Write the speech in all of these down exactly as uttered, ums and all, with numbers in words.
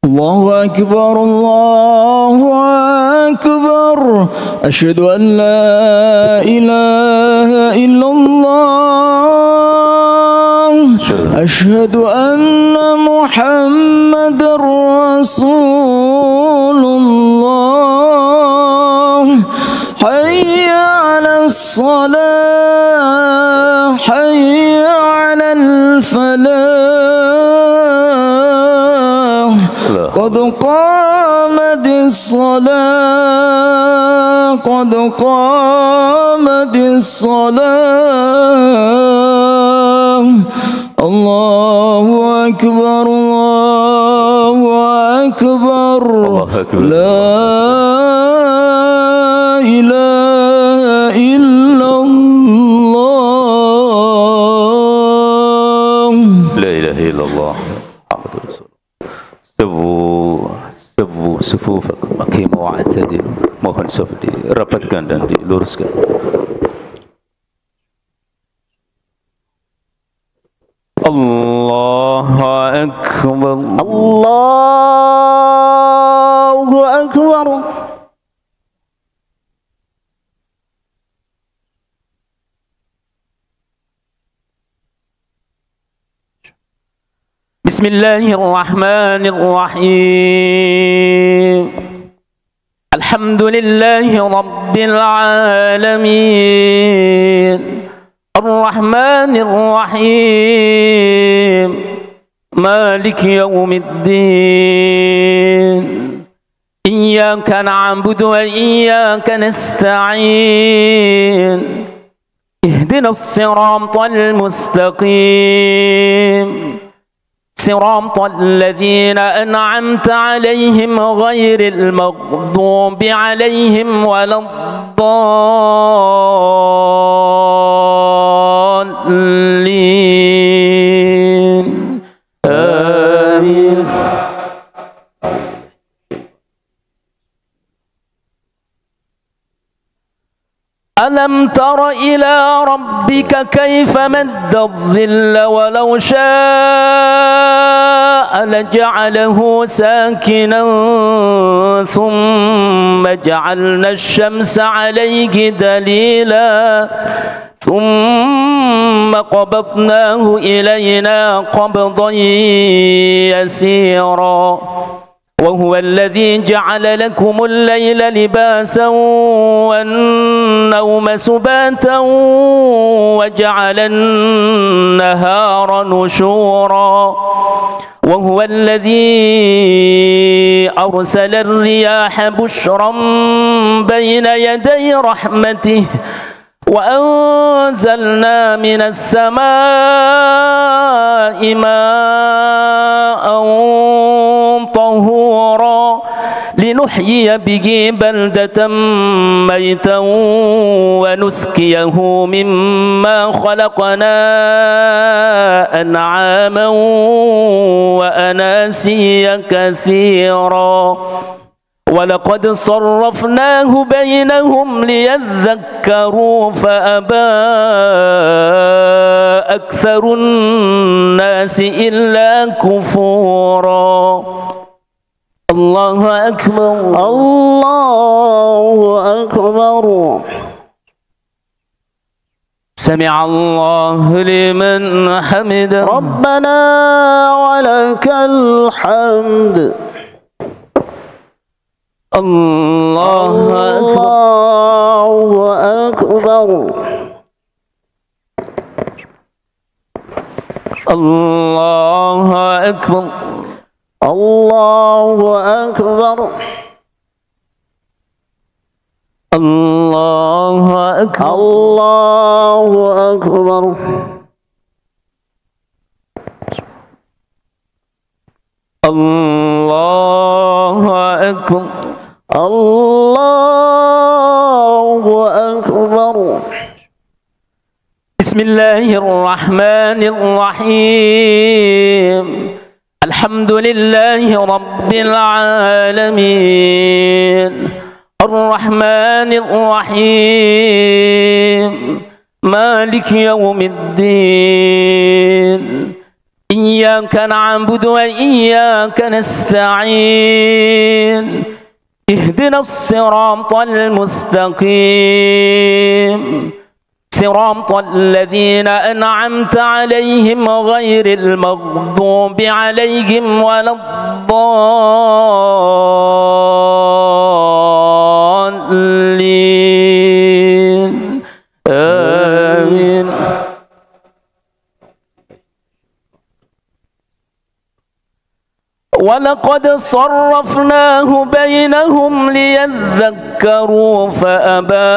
الله أكبر الله أكبر أشهد أن لا إله إلا الله أشهد أن محمد رسول الله حي على الصلاة حي على الفلاح قد قامت الصلاة قد قامت الصلاة الله أكبر الله أكبر لا إله إلا الله لا إله إلا الله محمد رسول الله. سبوا سبوا صفوفكم أقيموا واعتدلوا. Mohon saf dirapatkan dan diluruskan. Allahu Akbar Allahu Akbar. Bismillahirrahmanirrahim. Alhamdulillahi Rabbil alamin. Ar-Rahmanir Rahim. Maliki yawmiddin. Iyyaka na'budu wa iyyaka nasta'in. Ihdinas siratal mustaqim. صراط الذين أنعمت عليهم غير المغضوب عليهم ولا الضالين آمين. ألم تر إلى ربك كيف مد الظل ولو شاء لجعله ساكنا ثم جعلنا الشمس عليه دليلا ثم قبضناه إلينا قبضا يسيرا وهو الذي جعل لكم الليل لباسا والنوم سباتا وجعل النهار نشورا وهو الذي أرسل الرياح بشرا بين يدي رحمته وأنزلنا من السماء ماء طهورا لنحيي به بلدة ميتا ونسقيه مما خلقنا أنعاما وأناسيا كثيرا ولقد صرفناه بينهم ليذكروا فأبى أكثر الناس إلا كفورا. الله أكبر الله أكبر. سمع الله لمن حمده ربنا ولك الحمد. الله أكبر الله أكبر الله أكبر الله أكبر الله أكبر الله أكبر الله أكبر. بسم الله الرحمن الرحيم. الحمد لله رب العالمين. الرحمن الرحيم. مالك يوم الدين. إياك نعبد وإياك نستعين اهدنا الصراط المستقيم صراط الذين أنعمت عليهم غير المغضوب عليهم ولا الضالين آمين. ولقد صرفناه بينهم ليذكروا فأبى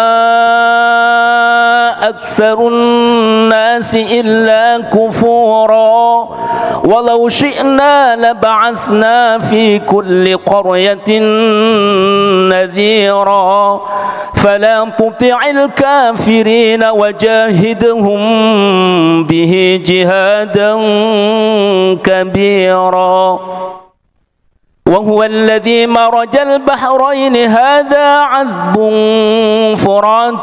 أكثر الناس إلا كفورا ولو شئنا لبعثنا في كل قرية نذيرا فلا تطع الكافرين وجاهدهم به جهادا كبيرا. وهو الذي مرج البحرين هذا عذب فرات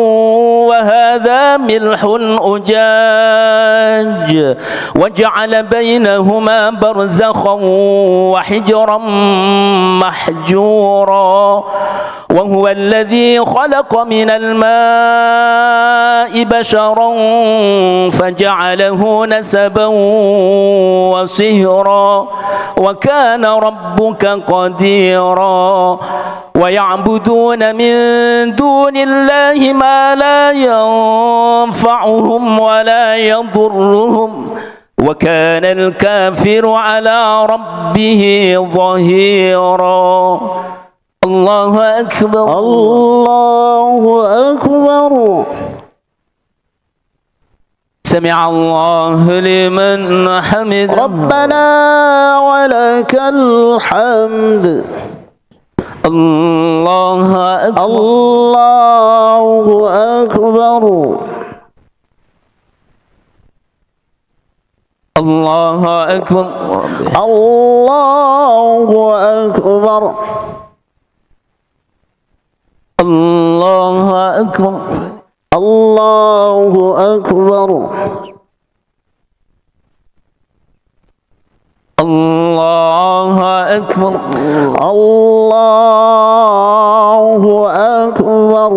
وهذا ملح أجاج وجعل بينهما برزخا وحجرا محجورا. وهو الذي خلق من الماء بشرا فجعله نسبا وصهرا وكان ربك قديرا. ويعبدون من دون الله ما لا ينفعهم ولا يضرهم وكان الكافر على ربه ظهيرا. الله أكبر الله أكبر. سمع الله لمن حمده. ربنا ولك الحمد. الله أكبر الله أكبر. الله أكبر الله أكبر. الله أكبر الله أكبر. الله أكبر الله أكبر.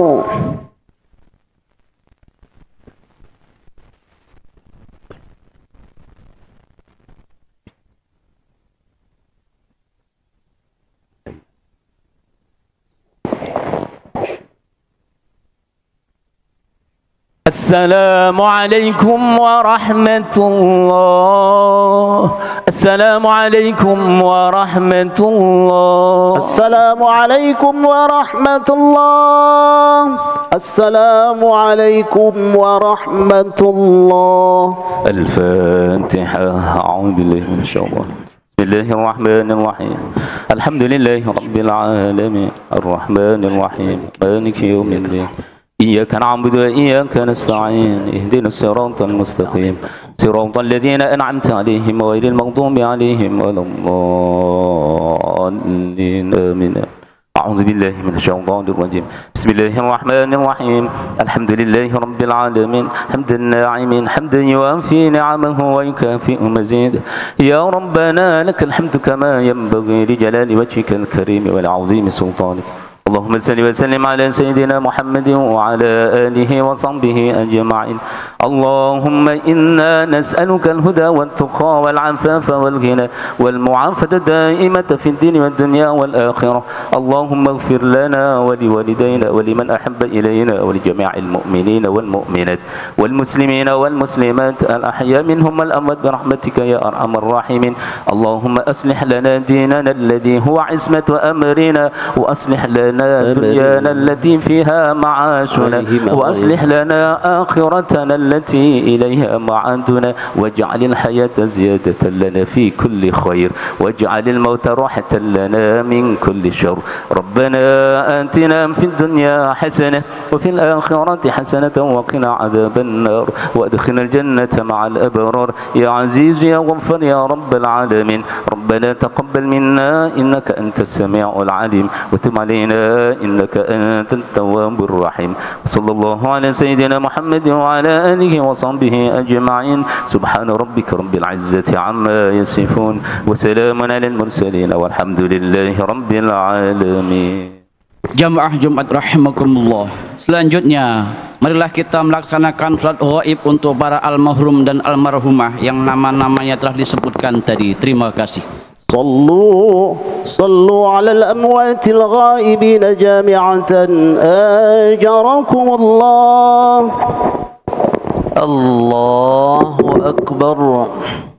السلام عليكم ورحمة الله. السلام عليكم ورحمة الله. السلام عليكم ورحمة الله. السلام عليكم ورحمة الله. الفاتحة. أعوذ بالله من الشيطان. بسم الله الرحمن الرحيم. الحمد لله رب العالمين الرحمن الرحيم مالك يوم الدين إياك نعبد وإياك نستعين اهدنا الصراط المستقيم صراط الذين أنعمت عليهم غير المغضوب عليهم ولا الضالين آمين. أعوذ بالله من الشيطان الرجيم. بسم الله الرحمن الرحيم. الحمد لله رب العالمين حمد الناعمين حمدا يوافي نعمه ويكافئ مزيد. يا ربنا لك الحمد كما ينبغي لجلال وجهك الكريم ولعظيم سلطانك. اللهم صل وسلم على سيدنا محمد وعلى آله وصحبه أجمعين. اللهم إنا نسألك الهدى والتقى والعفاف والغنى والمعافاة الدائمة في الدين والدنيا والآخرة. اللهم اغفر لنا ولوالدينا ولمن أحب إلينا ولجميع المؤمنين والمؤمنات والمسلمين والمسلمات الأحياء منهم والأموات برحمتك يا أرحم الراحمين. اللهم أصلح لنا ديننا الذي هو عصمة أمرنا وأصلح لنا دنيانا التي فيها معاشنا وأصلح لنا آخرتنا التي إليها معادنا واجعل الحياة زيادة لنا في كل خير واجعل الموت راحة لنا من كل شر. ربنا آتنا في الدنيا حسنة وفي الآخرة حسنة وقنا عذاب النار وأدخلنا الجنة مع الأبرار يا عزيز يا غفار يا رب العالمين. ربنا تقبل منا إنك أنت السميع العليم وتب علينا إنك أنت التواب الرحيم. صلى الله على سيدنا محمد وعلى آله وصحبه أجمعين. سبحان ربك رب العزة عما يصفون وسلام على المرسلين والحمد لله رب العالمين. Jamaah Jumat rahimakumullah. Selanjutnya, marilah kita melaksanakan salat ghaib untuk para almarhum dan almarhumah yang nama-namanya telah disebutkan tadi. Terima kasih. صلوا صلوا على الأموات الغائبين جامعة أجركم الله. الله أكبر.